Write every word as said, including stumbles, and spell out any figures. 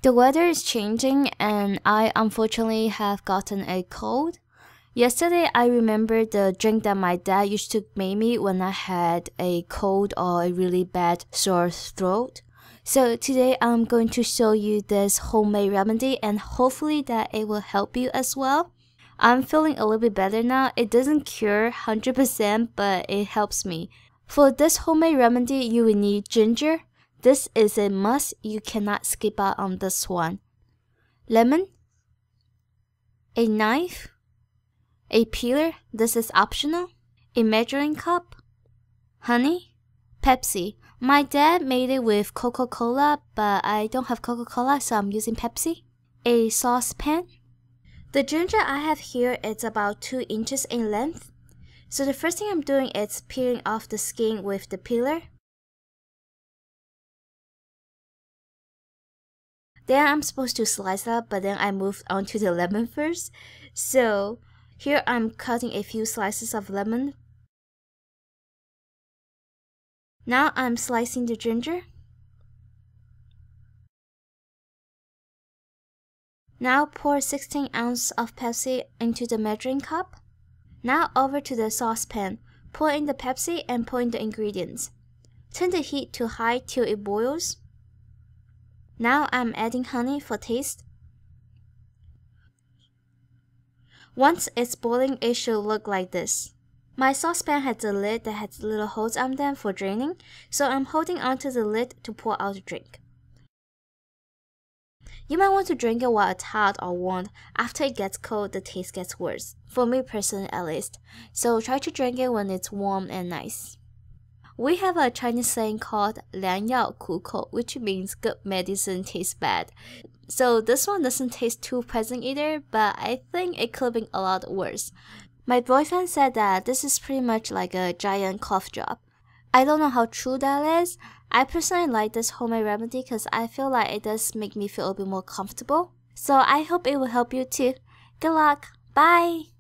The weather is changing and I unfortunately have gotten a cold. Yesterday I remembered the drink that my dad used to make me when I had a cold or a really bad sore throat. So today I'm going to show you this homemade remedy and hopefully that it will help you as well. I'm feeling a little bit better now. It doesn't cure one hundred percent but it helps me. For this homemade remedy you will need ginger. This is a must, you cannot skip out on this one. Lemon, a knife, a peeler, this is optional, a measuring cup, honey, Pepsi. My dad made it with Coca Cola, but I don't have Coca Cola, so I'm using Pepsi. A saucepan. The ginger I have here is about two inches in length. So the first thing I'm doing is peeling off the skin with the peeler. Then I'm supposed to slice up, but then I moved on to the lemon first. So here I'm cutting a few slices of lemon. Now I'm slicing the ginger. Now pour sixteen ounces of Pepsi into the measuring cup. Now over to the saucepan. Pour in the Pepsi and pour in the ingredients. Turn the heat to high till it boils. Now I'm adding honey for taste. Once it's boiling, it should look like this. My saucepan has a lid that has little holes on them for draining, so I'm holding onto the lid to pour out the drink. You might want to drink it while it's hot or warm. After it gets cold, the taste gets worse. For me personally at least. So try to drink it when it's warm and nice. We have a Chinese saying called 良药苦口, which means good medicine tastes bad. So this one doesn't taste too pleasant either, but I think it could have been a lot worse. My boyfriend said that this is pretty much like a giant cough drop. I don't know how true that is. I personally like this homemade remedy because I feel like it does make me feel a bit more comfortable. So I hope it will help you too. Good luck! Bye!